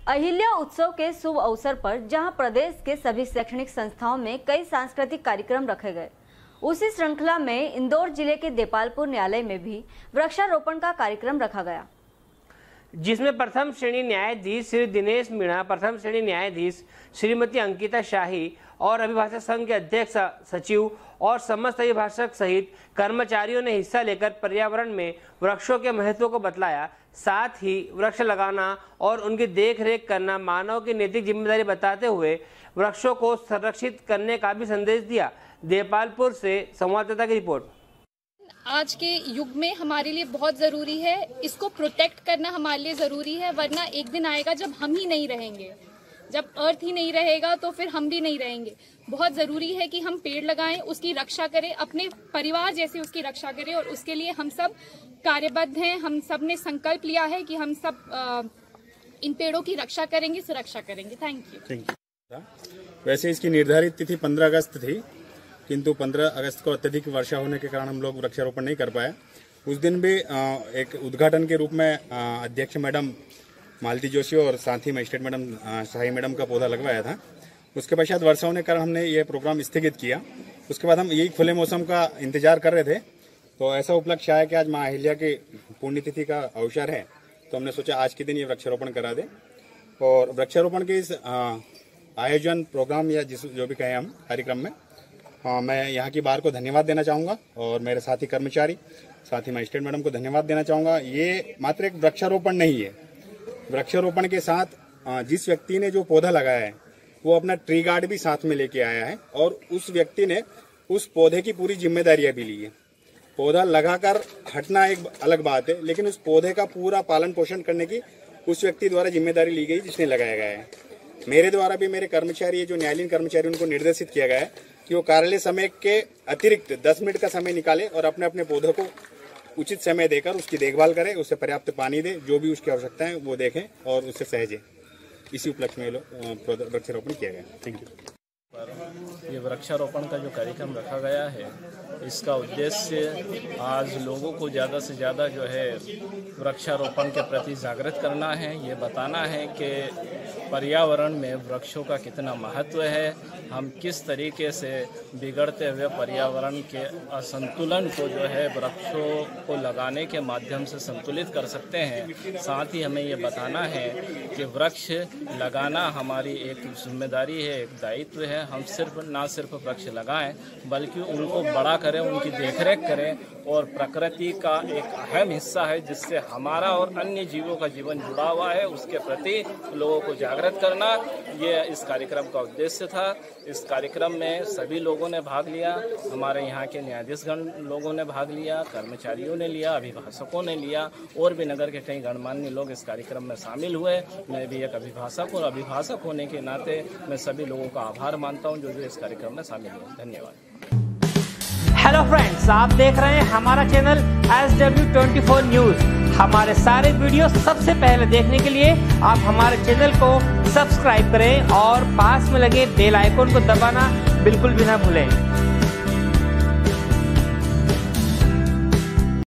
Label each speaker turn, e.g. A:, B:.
A: अहिल्या उत्सव के शुभ अवसर पर जहां प्रदेश के सभी शैक्षणिक संस्थाओं में कई सांस्कृतिक कार्यक्रम रखे गए, उसी श्रृंखला में इंदौर जिले के देपालपुर न्यायालय में भी वृक्षारोपण का कार्यक्रम रखा गया,
B: जिसमें प्रथम श्रेणी न्यायाधीश श्री दिनेश मीणा, प्रथम श्रेणी न्यायाधीश श्रीमती अंकिता शाही और अभिभाषक संघ के अध्यक्ष सचिव और समस्त अभिभाषक सहित कर्मचारियों ने हिस्सा लेकर पर्यावरण में वृक्षों के महत्व को बतलाया। साथ ही वृक्ष लगाना और उनकी देखरेख करना मानव की नैतिक जिम्मेदारी बताते हुए वृक्षों को संरक्षित करने का भी संदेश दिया। देपालपुर से संवाददाता की रिपोर्ट।
C: आज के युग में हमारे लिए बहुत जरूरी है, इसको प्रोटेक्ट करना हमारे लिए जरूरी है, वरना एक दिन आएगा जब हम ही नहीं रहेंगे, जब अर्थ ही नहीं रहेगा तो फिर हम भी नहीं रहेंगे। बहुत जरूरी है कि हम पेड़ लगाएं, उसकी रक्षा करें, अपने परिवार जैसे उसकी रक्षा करें और उसके लिए हम सब कार्यबद्ध हैं। हम सब ने संकल्प लिया है कि हम सब इन पेड़ों की रक्षा करेंगे, सुरक्षा करेंगे। Thank you.
D: वैसे इसकी निर्धारित तिथि 15 अगस्त थी, किंतु 15 अगस्त को अत्यधिक वर्षा होने के कारण हम लोग वृक्षारोपण नहीं कर पाए। उस दिन भी एक उद्घाटन के रूप में अध्यक्ष मैडम मालती जोशी और साथ ही मजिस्ट्रेट मैडम शाही मैडम का पौधा लगवाया था। उसके पश्चात वर्षा होने के कारण हमने ये प्रोग्राम स्थगित किया। उसके बाद हम यही खुले मौसम का इंतजार कर रहे थे, तो ऐसा उपलक्ष्य आया कि आज माँ अहिल्या की पुण्यतिथि का अवसर है, तो हमने सोचा आज के दिन ये वृक्षारोपण करा दे। और वृक्षारोपण के इस आयोजन प्रोग्राम या जो भी कहें हम कार्यक्रम में मैं यहाँ की बार को धन्यवाद देना चाहूँगा और मेरे साथी कर्मचारी, साथ ही मजिस्ट्रेट मैडम को धन्यवाद देना चाहूँगा। ये मात्र एक वृक्षारोपण नहीं है, वृक्षारोपण के साथ जिस व्यक्ति ने जो पौधा लगाया है वो अपना ट्री गार्ड भी साथ में लेके आया है और उस व्यक्ति ने उस पौधे की पूरी जिम्मेदारियां भी ली है। पौधा लगाकर हटना एक अलग बात है, लेकिन उस पौधे का पूरा पालन पोषण करने की उस व्यक्ति द्वारा जिम्मेदारी ली गई जिसने लगाया गया है। मेरे द्वारा भी मेरे कर्मचारी, जो न्यायालयीन कर्मचारी, उनको निर्देशित किया गया है कि वो कार्यालय समय के अतिरिक्त 10 मिनट का समय निकाले और अपने अपने पौधों को उचित समय देकर उसकी देखभाल करें, उसे पर्याप्त पानी दे, जो भी उसकी आवश्यकता है वो देखें और उससे सहेजें। इसी उपलक्ष्य में वृक्षारोपण किया गया। Thank you.
E: ये वृक्षारोपण का जो कार्यक्रम रखा गया है, इसका उद्देश्य आज लोगों को ज़्यादा से ज़्यादा जो है वृक्षारोपण के प्रति जागृत करना है। ये बताना है कि पर्यावरण में वृक्षों का कितना महत्व है, हम किस तरीके से बिगड़ते हुए पर्यावरण के असंतुलन को जो है वृक्षों को लगाने के माध्यम से संतुलित कर सकते हैं। साथ ही हमें ये बताना है कि वृक्ष लगाना हमारी एक जिम्मेदारी है, एक दायित्व है। हम ना सिर्फ वृक्ष लगाएं बल्कि उनको बड़ा करें, उनकी देखरेख करें और प्रकृति का एक अहम हिस्सा है जिससे हमारा और अन्य जीवों का जीवन जुड़ा हुआ है, उसके प्रति लोगों को जागृत करना, ये इस कार्यक्रम का उद्देश्य था। इस कार्यक्रम में सभी लोगों ने भाग लिया, हमारे यहाँ के न्यायाधीशगण लोगों ने भाग लिया, कर्मचारियों ने लिया, अभिभाषकों ने लिया और भी नगर के कई गणमान्य लोग इस कार्यक्रम में शामिल हुए। मैं भी एक अभिभाषक और अभिभाषक होने के नाते मैं सभी लोगों का आभार मानता हूँ जो इस कार्यक्रम में शामिल हुए। धन्यवाद।
B: हेलो फ्रेंड्स, आप देख रहे हैं हमारा चैनल SW24 न्यूज। हमारे सारे वीडियो सबसे पहले देखने के लिए आप हमारे चैनल को सब्सक्राइब करें और पास में लगे बेल आइकन को दबाना बिल्कुल भी ना भूलें।